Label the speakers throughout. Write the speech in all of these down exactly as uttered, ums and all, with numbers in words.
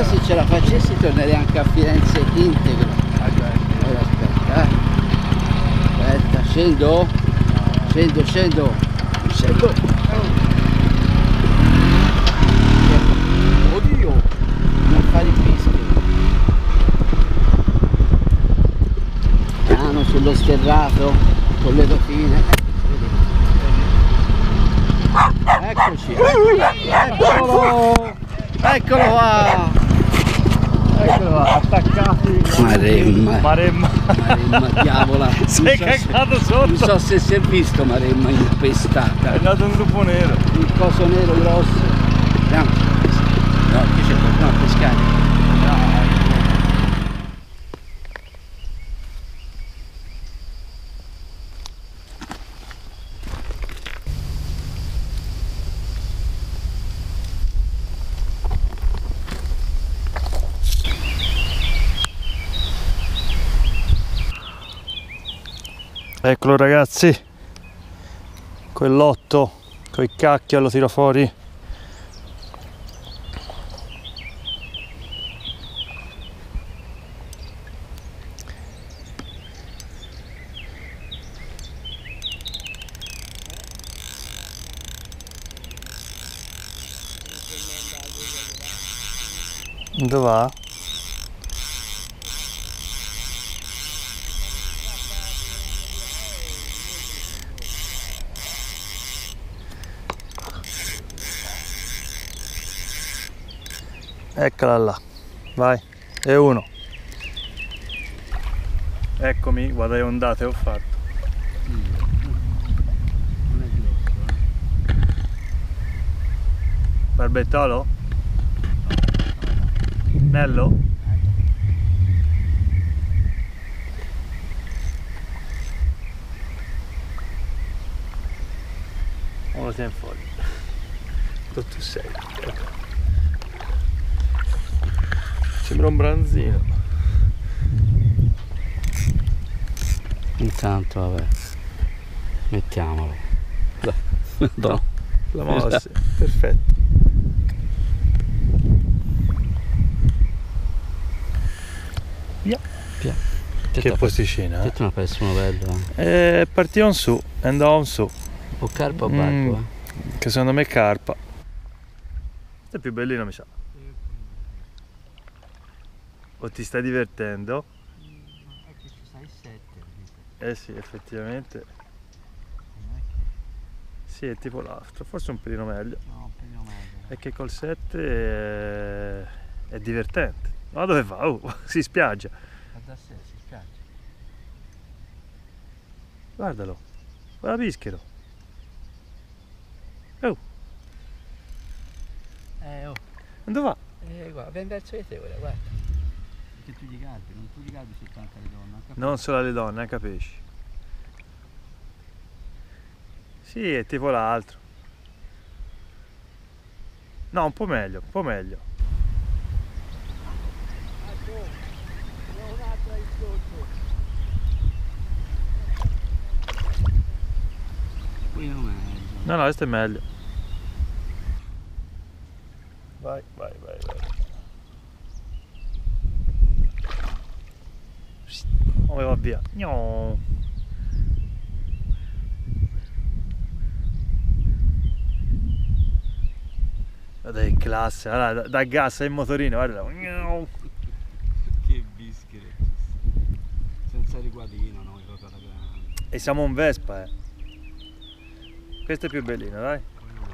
Speaker 1: Io se ce la facessi tornerei anche a Firenze integro. Allora aspetta, eh. Aspetta, scendo, scendo, scendo, scendo. Oddio, non fare il fischio. Piano sullo sterrato, con le rotine. Eccoci, eccolo, eccolo qua.
Speaker 2: Eccolo là, attaccati.
Speaker 1: Maremma,
Speaker 2: Maremma.
Speaker 1: Maremma, diavola.
Speaker 2: Sei
Speaker 1: Non so
Speaker 2: cagato
Speaker 1: se-
Speaker 2: sotto.
Speaker 1: Non so se si è visto Maremma
Speaker 2: È
Speaker 1: impestata.
Speaker 2: andato un lupo nero.
Speaker 1: Il coso nero grosso. Andiamo. No, qui c'è qualcuno a pescare.
Speaker 2: Eccolo ragazzi, quell'otto, coi cacchi lo tiro fuori. Dove va? Eccola là, vai, e uno. Eccomi, guarda le ondate ho fatto.
Speaker 1: Non è grosso, eh.
Speaker 2: Barbettolo? Nello? O lo tieni fuori? Dove tu sei? Ecco. Sembra un branzino.
Speaker 1: Intanto vabbè, mettiamolo.
Speaker 2: No, la mossa, perfetto. Via.
Speaker 1: Via.
Speaker 2: Che posticina, eh?
Speaker 1: Te una pessima bella.
Speaker 2: Eh, partiamo su, andiamo su.
Speaker 1: O carpa o
Speaker 2: Mm,
Speaker 1: barco, eh?
Speaker 2: Che secondo me è carpa. Questo è più bellino, mi sa. O ti stai divertendo?
Speaker 1: È che ci stai sette.
Speaker 2: Eh sì, effettivamente. Sì, è tipo l'altro, forse un pelino meglio.
Speaker 1: No, un pelino meglio.
Speaker 2: È che col sette è, è divertente. Ma dove va? Oh, si spiaggia.
Speaker 1: Da sé si spiaggia.
Speaker 2: Guardalo. Guarda Pischero. Oh,
Speaker 1: Eh oh.
Speaker 2: dove va?
Speaker 1: Eh guarda, vieni verso di te ora, guarda. Perché tu gli caldi, non tu gli caldi soltanto alle donne, anche a
Speaker 2: Non solo alle donne, eh, capisci? Sì, è tipo l'altro. No, un po' meglio, un po' meglio.
Speaker 1: qui non meglio.
Speaker 2: No, no, questo è meglio. Vai, vai, vai, vai. Come va via? No. Guarda che classe, guarda, da, da gas il motorino, guarda.
Speaker 1: Che bischere. Senza riguadino, noi proprio alla grande.
Speaker 2: E siamo un Vespa, eh. Questo è più bellino, dai.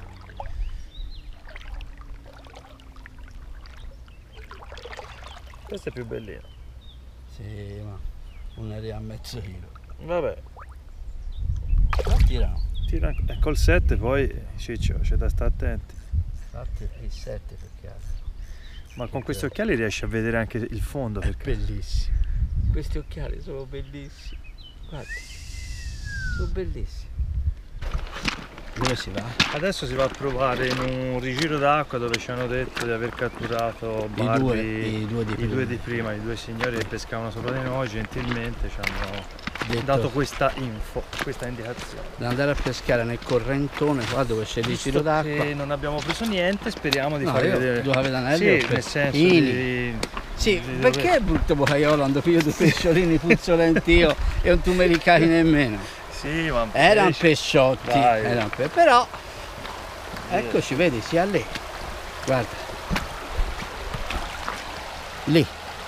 Speaker 2: Questo è più bellino.
Speaker 1: Sì, ma un re a mezzo chilo.
Speaker 2: Vabbè,
Speaker 1: Tirano.
Speaker 2: tira eh, col sette poi Ciccio, c'è da stare attenti.
Speaker 1: Infatti il sette perché
Speaker 2: Ma con questi occhiali riesci a vedere anche il fondo, perché
Speaker 1: bellissimo. Questi occhiali sono bellissimi. Guarda, sono bellissimi. Dove si va?
Speaker 2: adesso si va a provare in un rigiro d'acqua dove ci hanno detto di aver catturato Barbie,
Speaker 1: due- i due di
Speaker 2: i
Speaker 1: prima.
Speaker 2: due di prima, i due signori che pescavano sopra di noi, gentilmente ci hanno
Speaker 1: detto,
Speaker 2: dato questa info, questa indicazione.
Speaker 1: da andare a pescare nel correntone qua dove c'è il giro d'acqua.
Speaker 2: Che non abbiamo preso niente, speriamo di
Speaker 1: No,
Speaker 2: farvi
Speaker 1: io
Speaker 2: vedere.
Speaker 1: due capetanelli
Speaker 2: Sì,
Speaker 1: ho preso.
Speaker 2: nel senso
Speaker 1: Ini.
Speaker 2: di...
Speaker 1: Sì,
Speaker 2: di- di-
Speaker 1: perché è brutto Bocaiolo quando piglio due pesciolini puzzolenti io e non tu me li cari nemmeno?
Speaker 2: Sì, ma
Speaker 1: Erano
Speaker 2: pesci-
Speaker 1: pesciotti,
Speaker 2: Dai.
Speaker 1: erano pe- però eccoci, vedi, sia lì, guarda, lì.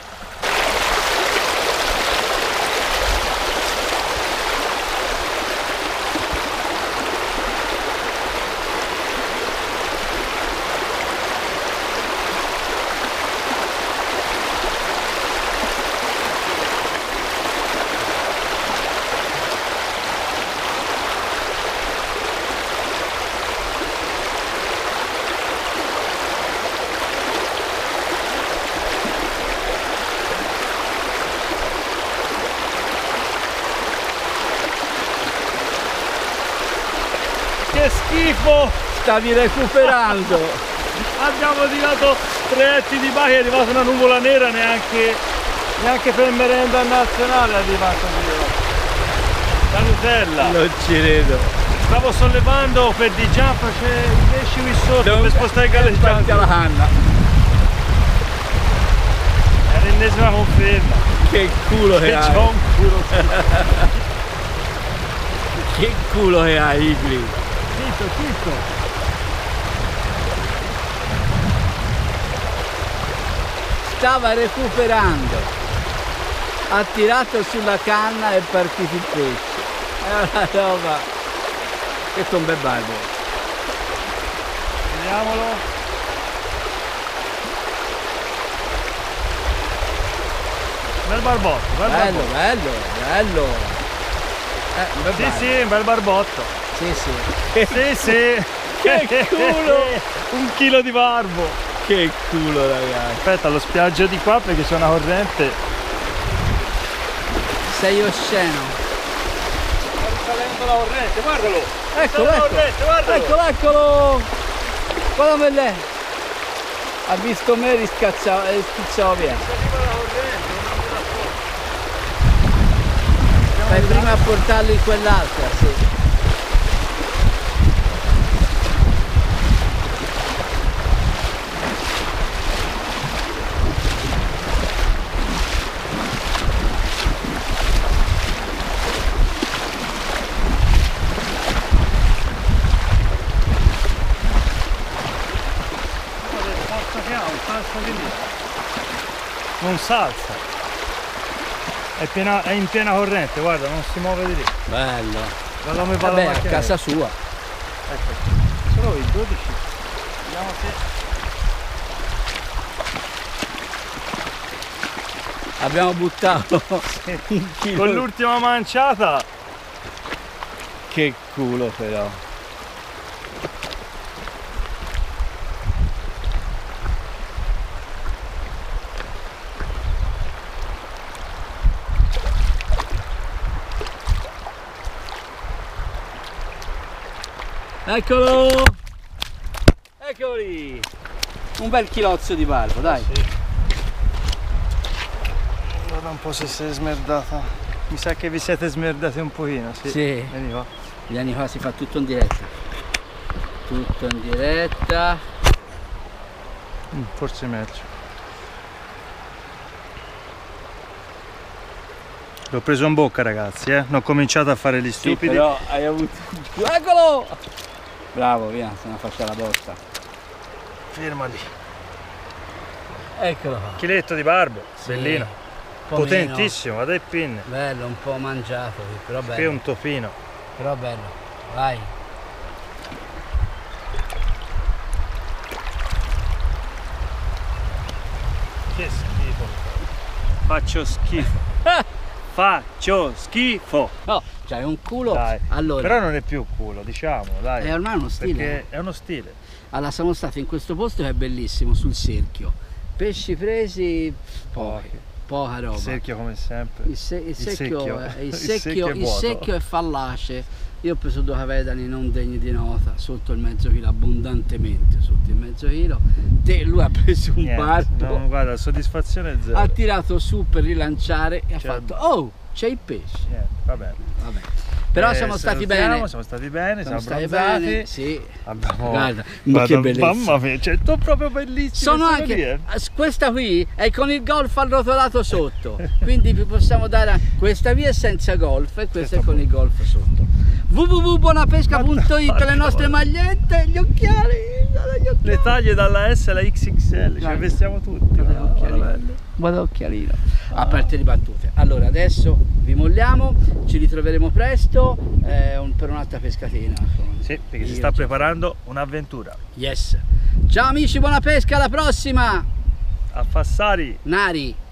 Speaker 2: Che schifo!
Speaker 1: Stavi recuperando.
Speaker 2: Abbiamo tirato tre etti di bachi, è arrivata una nuvola nera, neanche, neanche per merenda nazionale è arrivata la Nutella.
Speaker 1: Non ci credo.
Speaker 2: Stavo sollevando per di jump, c'è i pesci qui sotto per spostare il galleggiante.
Speaker 1: la canna.
Speaker 2: È l'ennesima conferma.
Speaker 1: Che culo
Speaker 2: Che
Speaker 1: che hai.
Speaker 2: c'ho un culo.
Speaker 1: Che culo che hai, Igli.
Speaker 2: Zitto, zitto.
Speaker 1: Stava recuperando. Ha tirato sulla canna e è partito il pesce. È una roba. Questo è un bel barbo.
Speaker 2: Vediamolo. Bel barbotto, bel
Speaker 1: Bello,
Speaker 2: barbotto.
Speaker 1: bello, bello. Eh, un bel
Speaker 2: Sì,
Speaker 1: barbo.
Speaker 2: sì, un bel barbotto.
Speaker 1: Sì, sì.
Speaker 2: Sì, sì.
Speaker 1: Che culo!
Speaker 2: Un chilo di barbo.
Speaker 1: Che culo, ragazzi.
Speaker 2: Aspetta, lo spiaggio di qua perché c'è una corrente.
Speaker 1: Sei osceno.
Speaker 2: Sta risalendo la corrente, guardalo.
Speaker 1: Eccolo,
Speaker 2: la
Speaker 1: eccolo.
Speaker 2: corrente, guardalo.
Speaker 1: Eccolo, eccolo. Guarda me lei. Ha visto me e riscazzava- e schizzava via.
Speaker 2: Arriva la corrente, non me la so.
Speaker 1: Fai prima a portarlo in quell'altra, sì.
Speaker 2: Forza che ha, un salsa di lì. Non salsa. È, piena- è in piena corrente, guarda, non si muove di lì.
Speaker 1: Bello.
Speaker 2: Guarda come va la
Speaker 1: Vabbè, a
Speaker 2: macchina.
Speaker 1: casa sua.
Speaker 2: Ecco. Solo il dodici. Vediamo se...
Speaker 1: Abbiamo buttato un chilo.
Speaker 2: Con l'ultima manciata.
Speaker 1: Che culo però. Eccolo! Eccoli! Un bel chilozzo di barbo, dai.
Speaker 2: Sì. Guarda un po' se si è smerdata. Mi sa che vi siete smerdati un pochino, sì.
Speaker 1: Sì.
Speaker 2: Vieni qua.
Speaker 1: Vieni qua, si fa tutto in diretta. Tutto in diretta.
Speaker 2: Mm, forse meglio. L'ho preso in bocca, ragazzi, eh. Non ho cominciato a fare gli
Speaker 1: Sì,
Speaker 2: stupidi.
Speaker 1: però hai avuto... Eccolo! Bravo, via, se ne faccia la botta.
Speaker 2: Fermali.
Speaker 1: Eccolo qua.
Speaker 2: Chiletto di barbo,
Speaker 1: Sì,
Speaker 2: bellino.
Speaker 1: un po'
Speaker 2: Potentissimo, guarda il pin.
Speaker 1: meno. Bello, un po' mangiato, però
Speaker 2: Che è
Speaker 1: bello.
Speaker 2: un topino.
Speaker 1: Però bello. Vai.
Speaker 2: Che schifo. Faccio schifo. Faccio schifo.
Speaker 1: No, c'hai un culo.
Speaker 2: Dai.
Speaker 1: Allora,
Speaker 2: Però non è più culo, diciamo, dai.
Speaker 1: è ormai uno stile.
Speaker 2: Perché è uno stile.
Speaker 1: Allora, siamo stati in questo posto che è bellissimo, sul cerchio. Pesci presi, pochi, poca roba.
Speaker 2: Il secchio come sempre.
Speaker 1: Il, se- il secchio,
Speaker 2: secchio.
Speaker 1: è- il
Speaker 2: Il
Speaker 1: secchio-
Speaker 2: secchio è
Speaker 1: il
Speaker 2: vuoto.
Speaker 1: secchio è fallace. Io ho preso due cavedani non degni di nota, sotto il mezzo chilo, abbondantemente sotto il mezzo chilo. Te, lui ha preso un
Speaker 2: Niente,
Speaker 1: barbo,
Speaker 2: no, guarda, soddisfazione zero.
Speaker 1: ha tirato su per rilanciare e ha
Speaker 2: Cioè,
Speaker 1: fatto oh, c'è il pesce.
Speaker 2: Niente, va bene.
Speaker 1: Vabbè. Però
Speaker 2: Eh,
Speaker 1: siamo stati
Speaker 2: salutiamo,
Speaker 1: bene.
Speaker 2: Siamo stati bene, siamo,
Speaker 1: Siamo stati
Speaker 2: abbronzati.
Speaker 1: bene, sì.
Speaker 2: Abbiamo...
Speaker 1: Guarda, ma
Speaker 2: Guarda,
Speaker 1: che bellezza.
Speaker 2: Mamma mia, cioè, tu proprio bellissimo.
Speaker 1: Sono anche, questa qui è con il golf arrotolato sotto, quindi vi possiamo dare, questa via è senza golf e questa è con il golf sotto. w w w punto buonapesca punto it, le nostre magliette, gli occhiali, gli occhiali.
Speaker 2: Le taglie dalla S alla X X L, ce
Speaker 1: Guarda.
Speaker 2: le vestiamo tutti.
Speaker 1: Guarda
Speaker 2: Ah,
Speaker 1: l'occhialino.
Speaker 2: bello.
Speaker 1: Guarda l'occhialino. A parte le battute. Allora adesso vi molliamo, ci ritroveremo presto eh, un- per un'altra pescatina.
Speaker 2: Sì, perché si
Speaker 1: Io
Speaker 2: sta
Speaker 1: ci-
Speaker 2: preparando un'avventura.
Speaker 1: Yes. Ciao amici, buona pesca, alla prossima!
Speaker 2: A Fassari.
Speaker 1: Nari.